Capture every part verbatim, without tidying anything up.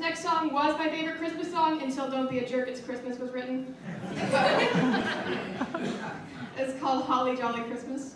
next song was my favorite Christmas song until Don't Be a Jerk, It's Christmas was written. It's called Holly Jolly Christmas.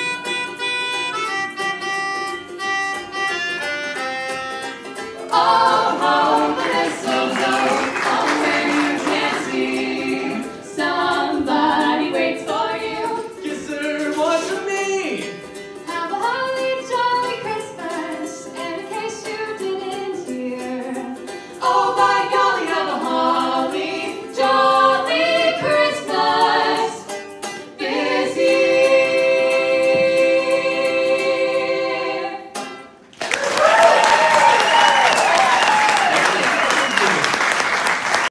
Oh!